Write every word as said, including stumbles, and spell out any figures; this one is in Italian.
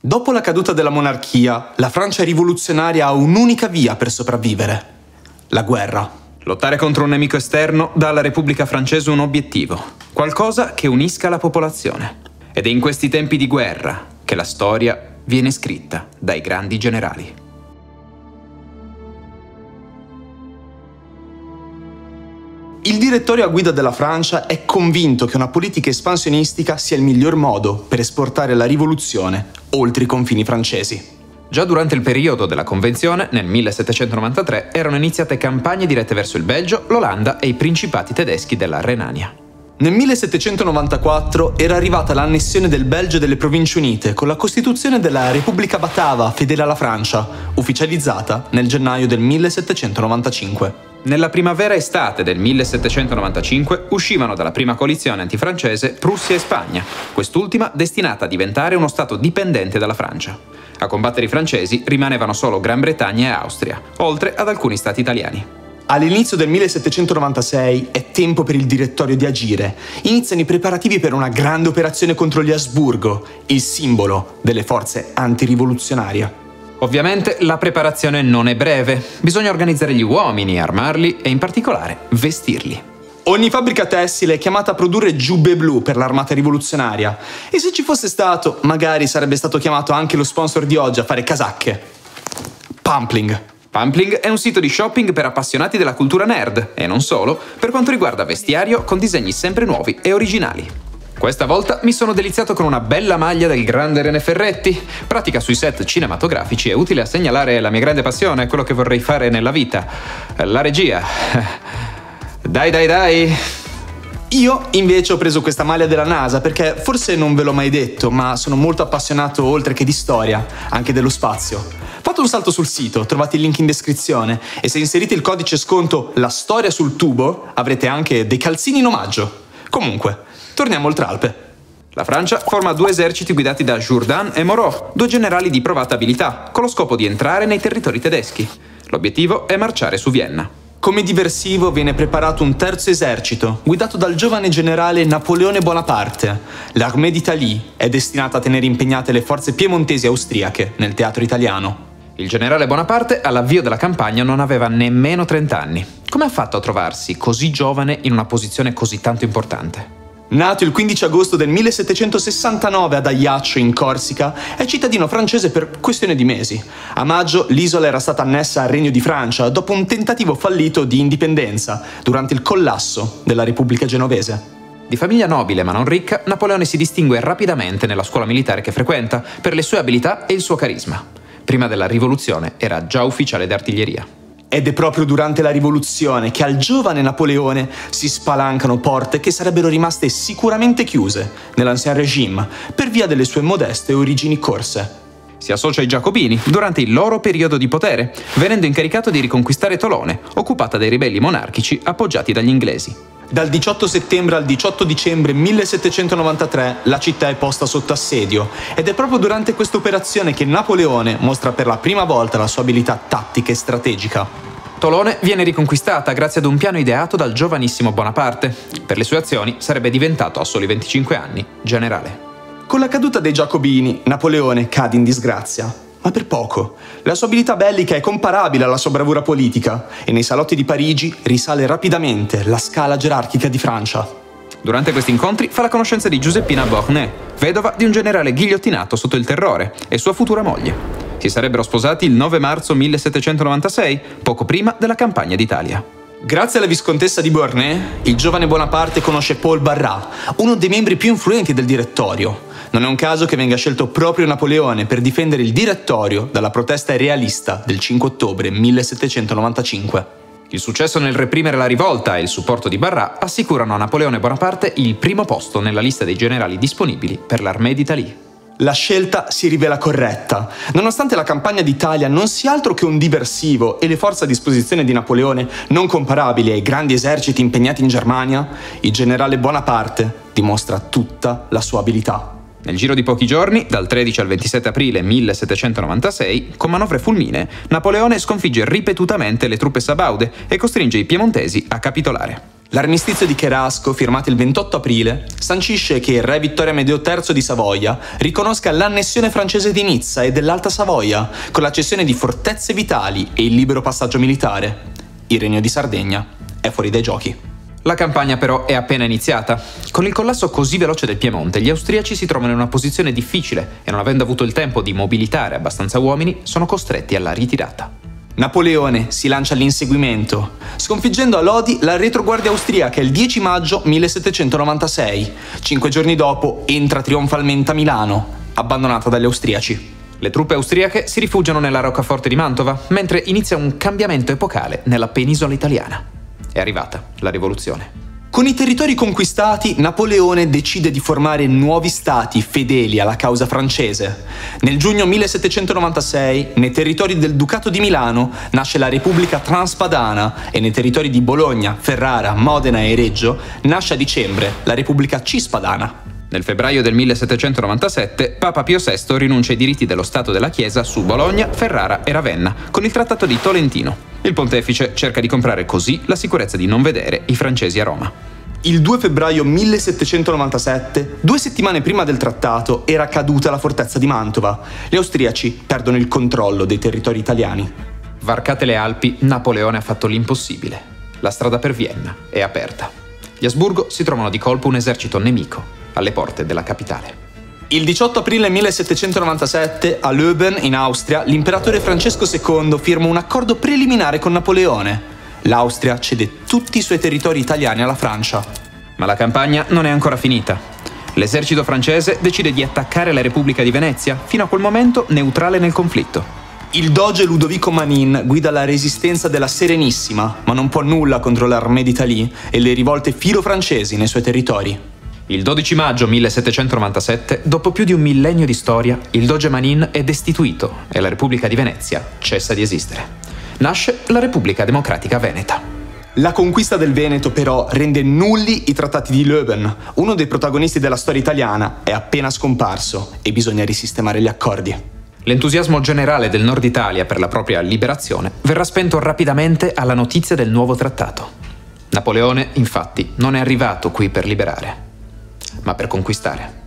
Dopo la caduta della monarchia, la Francia rivoluzionaria ha un'unica via per sopravvivere: la guerra. Lottare contro un nemico esterno dà alla Repubblica francese un obiettivo, qualcosa che unisca la popolazione. Ed è in questi tempi di guerra che la storia viene scritta dai grandi generali. Il direttorio a guida della Francia è convinto che una politica espansionistica sia il miglior modo per esportare la rivoluzione oltre i confini francesi. Già durante il periodo della Convenzione, nel millesettecentonovantatré, erano iniziate campagne dirette verso il Belgio, l'Olanda e i principati tedeschi della Renania. Nel millesettecentonovantaquattro era arrivata l'annessione del Belgio e delle Province Unite con la costituzione della Repubblica Batava, fedele alla Francia, ufficializzata nel gennaio del millesettecentonovantacinque. Nella primavera-estate del millesettecentonovantacinque uscivano dalla prima coalizione antifrancese Prussia e Spagna, quest'ultima destinata a diventare uno stato dipendente dalla Francia. A combattere i francesi rimanevano solo Gran Bretagna e Austria, oltre ad alcuni stati italiani. All'inizio del millesettecentonovantasei è tempo per il direttorio di agire. Iniziano i preparativi per una grande operazione contro gli Asburgo, il simbolo delle forze antirivoluzionarie. Ovviamente la preparazione non è breve, bisogna organizzare gli uomini, armarli e in particolare vestirli. Ogni fabbrica tessile è chiamata a produrre giubbe blu per l'armata rivoluzionaria e se ci fosse stato, magari sarebbe stato chiamato anche lo sponsor di oggi a fare casacche. Pampling. Pampling è un sito di shopping per appassionati della cultura nerd e non solo, per quanto riguarda vestiario con disegni sempre nuovi e originali. Questa volta mi sono deliziato con una bella maglia del grande René Ferretti. Pratica sui set cinematografici è utile a segnalare la mia grande passione, quello che vorrei fare nella vita, la regia. Dai dai dai! Io invece ho preso questa maglia della NASA perché forse non ve l'ho mai detto, ma sono molto appassionato oltre che di storia, anche dello spazio. Fate un salto sul sito, trovate il link in descrizione e se inserite il codice sconto La Storia sul Tubo avrete anche dei calzini in omaggio. Comunque, torniamo oltre Alpe. La Francia forma due eserciti guidati da Jourdan e Moreau, due generali di provata abilità, con lo scopo di entrare nei territori tedeschi. L'obiettivo è marciare su Vienna. Come diversivo viene preparato un terzo esercito, guidato dal giovane generale Napoleone Bonaparte. L'Armée d'Italie è destinata a tenere impegnate le forze piemontesi austriache nel teatro italiano. Il generale Bonaparte all'avvio della campagna non aveva nemmeno trenta anni. Come ha fatto a trovarsi così giovane in una posizione così tanto importante? Nato il quindici agosto del millesettecentosessantanove ad Ajaccio, in Corsica, è cittadino francese per questione di mesi. A maggio l'isola era stata annessa al Regno di Francia dopo un tentativo fallito di indipendenza durante il collasso della Repubblica Genovese. Di famiglia nobile ma non ricca, Napoleone si distingue rapidamente nella scuola militare che frequenta per le sue abilità e il suo carisma. Prima della rivoluzione era già ufficiale d'artiglieria. Ed è proprio durante la rivoluzione che al giovane Napoleone si spalancano porte che sarebbero rimaste sicuramente chiuse nell'Ancien Régime per via delle sue modeste origini corse. Si associa ai Giacobini durante il loro periodo di potere, venendo incaricato di riconquistare Tolone, occupata dai ribelli monarchici appoggiati dagli inglesi. Dal diciotto settembre al diciotto dicembre millesettecentonovantatré la città è posta sotto assedio ed è proprio durante questa operazione che Napoleone mostra per la prima volta la sua abilità tattica e strategica. Tolone viene riconquistata grazie ad un piano ideato dal giovanissimo Bonaparte. Per le sue azioni sarebbe diventato a soli venticinque anni generale. Con la caduta dei Giacobini, Napoleone cade in disgrazia. Ma per poco. La sua abilità bellica è comparabile alla sua bravura politica e nei salotti di Parigi risale rapidamente la scala gerarchica di Francia. Durante questi incontri fa la conoscenza di Giuseppina Beauharnais, vedova di un generale ghigliottinato sotto il Terrore, e sua futura moglie. Si sarebbero sposati il nove marzo millesettecentonovantasei, poco prima della campagna d'Italia. Grazie alla viscontessa di Beauharnais, il giovane Bonaparte conosce Paul Barras, uno dei membri più influenti del direttorio. Non è un caso che venga scelto proprio Napoleone per difendere il direttorio dalla protesta realista del cinque ottobre millesettecentonovantacinque. Il successo nel reprimere la rivolta e il supporto di Barras assicurano a Napoleone Bonaparte il primo posto nella lista dei generali disponibili per l'Armée d'Italie. La scelta si rivela corretta. Nonostante la campagna d'Italia non sia altro che un diversivo e le forze a disposizione di Napoleone non comparabili ai grandi eserciti impegnati in Germania, il generale Bonaparte dimostra tutta la sua abilità. Nel giro di pochi giorni, dal tredici al ventisette aprile millesettecentonovantasei, con manovre fulminee, Napoleone sconfigge ripetutamente le truppe sabaude e costringe i piemontesi a capitolare. L'armistizio di Cherasco, firmato il ventotto aprile, sancisce che il re Vittorio Amedeo terzo di Savoia riconosca l'annessione francese di Nizza e dell'Alta Savoia, con la cessione di fortezze vitali e il libero passaggio militare. Il regno di Sardegna è fuori dai giochi. La campagna però è appena iniziata. Con il collasso così veloce del Piemonte, gli austriaci si trovano in una posizione difficile e, non avendo avuto il tempo di mobilitare abbastanza uomini, sono costretti alla ritirata. Napoleone si lancia all'inseguimento, sconfiggendo a Lodi la retroguardia austriaca il dieci maggio millesettecentonovantasei. Cinque giorni dopo entra trionfalmente a Milano, abbandonata dagli austriaci. Le truppe austriache si rifugiano nella roccaforte di Mantova, mentre inizia un cambiamento epocale nella penisola italiana. È arrivata la rivoluzione. Con i territori conquistati, Napoleone decide di formare nuovi stati fedeli alla causa francese. Nel giugno millesettecentonovantasei, nei territori del Ducato di Milano, nasce la Repubblica Transpadana e nei territori di Bologna, Ferrara, Modena e Reggio nasce a dicembre la Repubblica Cispadana. Nel febbraio del millesettecentonovantasette, Papa Pio sesto rinuncia ai diritti dello Stato della Chiesa su Bologna, Ferrara e Ravenna, con il Trattato di Tolentino. Il pontefice cerca di comprare così la sicurezza di non vedere i francesi a Roma. Il due febbraio millesettecentonovantasette, due settimane prima del trattato, era caduta la fortezza di Mantova. Gli austriaci perdono il controllo dei territori italiani. Varcate le Alpi, Napoleone ha fatto l'impossibile. La strada per Vienna è aperta. Gli Asburgo si trovano di colpo un esercito nemico alle porte della capitale. Il diciotto aprile millesettecentonovantasette, a Leoben, in Austria, l'imperatore Francesco secondo firma un accordo preliminare con Napoleone. L'Austria cede tutti i suoi territori italiani alla Francia. Ma la campagna non è ancora finita. L'esercito francese decide di attaccare la Repubblica di Venezia, fino a quel momento neutrale nel conflitto. Il doge Ludovico Manin guida la resistenza della Serenissima, ma non può nulla contro l'Armée d'Italie e le rivolte filo-francesi nei suoi territori. Il dodici maggio millesettecentonovantasette, dopo più di un millennio di storia, il doge Manin è destituito e la Repubblica di Venezia cessa di esistere. Nasce la Repubblica Democratica Veneta. La conquista del Veneto però rende nulli i trattati di Leoben. Uno dei protagonisti della storia italiana è appena scomparso e bisogna risistemare gli accordi. L'entusiasmo generale del Nord Italia per la propria liberazione verrà spento rapidamente alla notizia del nuovo trattato. Napoleone, infatti, non è arrivato qui per liberare, ma per conquistare.